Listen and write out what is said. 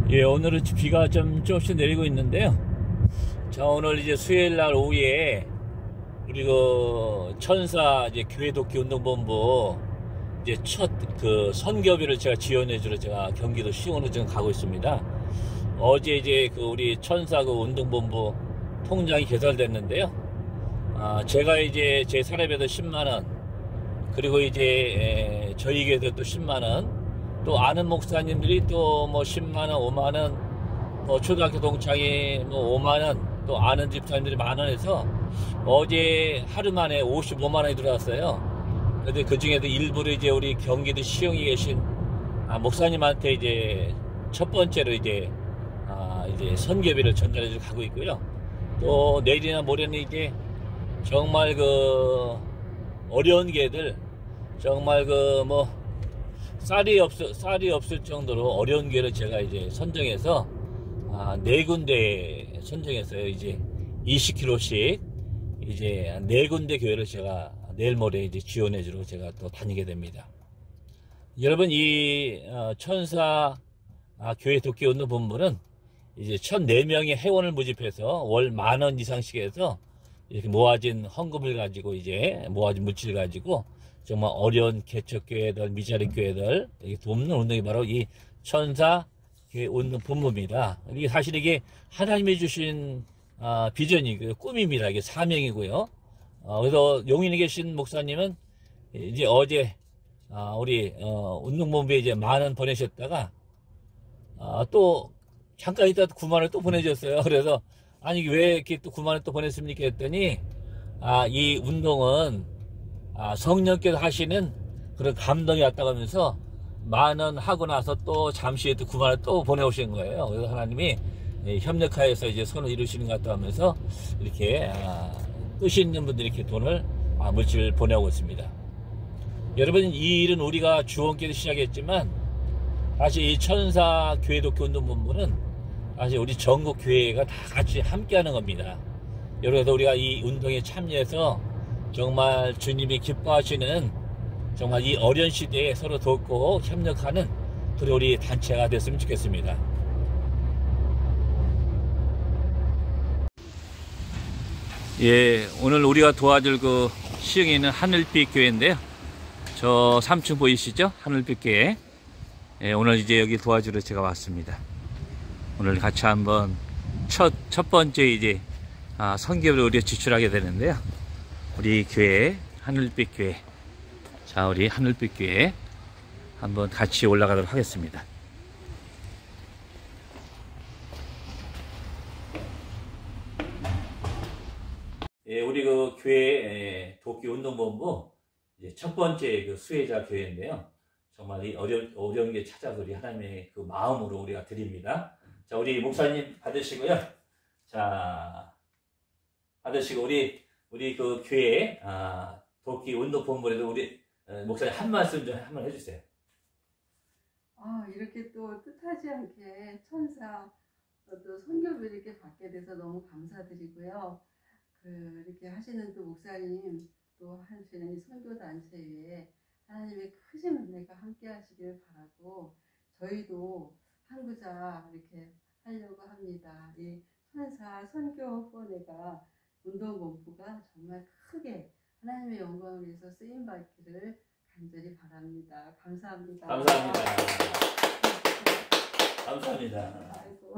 예, 오늘은 비가 조금씩 내리고 있는데요. 자, 오늘 이제 수요일 날 오후에 우리 천사 이제 교회 돕기 운동본부 이제 첫 선교비를 제가 지원해주러 제가 경기도 시흥으로 지금 가고 있습니다. 어제 이제 우리 천사 운동본부 통장이 개설됐는데요. 제가 이제 제 사례비도 10만원, 그리고 이제 저희 교회도 또 10만원, 또 아는 목사님들이 또 뭐 10만원, 5만원, 뭐 초등학교 동창이 뭐 5만원, 또 아는 집사님들이 만원 해서 어제 하루 만에 55만원이 들어왔어요. 근데 그 중에도 일부러 이제 우리 경기도 시흥에 계신 목사님한테 이제 첫 번째로 이제 선교비를 전달해주고 가고 있고요. 또 내일이나 모레는 이제 정말 어려운 교회들, 정말 쌀이 없을 정도로 어려운 교회를 제가 이제 선정해서 4군데 선정했어요. 이제 20km씩 이제 4군데 교회를 제가 내일 모레 이제 지원해주러 제가 또 다니게 됩니다. 여러분, 이 천사 교회 돕기 운동 본부는 이제 1,004명의 회원을 모집해서 월 10,000원 이상씩 해서 이렇게 모아진 헌금을 가지고 이제 모아진 물질 가지고 정말 어려운 개척교회들, 미자립 교회들 이렇게 돕는 운동이 바로 이 천사 교회 운동 본부입니다. 이게 사실 이게 하나님이 주신 비전이고요, 꿈입니다. 이게 사명이고요. 그래서 용인에 계신 목사님은 이제 어제 우리 운동본부에 이제 10,000원 보내셨다가 또 잠깐 있다 90,000원을 또 보내줬어요. 그래서 아니 왜 이렇게 또 90,000원 또 보냈습니까 했더니 이 운동은 성령께서 하시는 그런 감동이 왔다고 하면서 10,000원 하고 나서 또 잠시 또 90,000원 또 보내오신 거예요. 그래서 하나님이 협력하여서 이제 선을 이루시는 것 같다 하면서 이렇게 뜻이 있는 분들이 이렇게 돈을 물질을 보내오고 있습니다. 여러분, 이 일은 우리가 주원께서 시작했지만 사실 이 천사 교회 돕기 운동본부는 사실 우리 전국 교회가 다 같이 함께하는 겁니다. 여러분, 우리가 이 운동에 참여해서 정말 주님이 기뻐하시는 정말 이 어려운 시대에 서로 돕고 협력하는 그런 우리 단체가 됐으면 좋겠습니다. 예, 오늘 우리가 도와줄 시흥에 있는 하늘빛 교회인데요. 저 3층 보이시죠? 하늘빛 교회. 예, 오늘 이제 여기 도와주러 제가 왔습니다. 오늘 같이 한번 첫 번째 이제 선교를 우리가 지출하게 되는데요. 우리 교회, 하늘빛 교회. 자, 우리 하늘빛 교회 한번 같이 올라가도록 하겠습니다. 예, 우리 교회 돕기 운동본부 이제 첫 번째 수혜자 교회인데요. 정말 이 어려운 게 찾아서 우리 하나님의 마음으로 우리가 드립니다. 자, 우리 목사님 받으시고요. 자, 받으시고 우리 교회 돕기 운동본부에도 우리 목사님 한 말씀 좀 한번 해주세요. 이렇게 또 뜻하지 않게 천사 또 선교를 이렇게 받게 돼서 너무 감사드리고요. 이렇게 하시는 또 목사님 또 하시는 이 선교단체에 하나님의 크신 은혜가 함께 하시길 바라고, 저희도 한 구자 이렇게 하려고 합니다. 이 천사 선교원회가 운동본부가 정말 크게 하나님의 영광을 위해서 쓰임받기를 간절히 바랍니다. 감사합니다. 감사합니다. 감사합니다.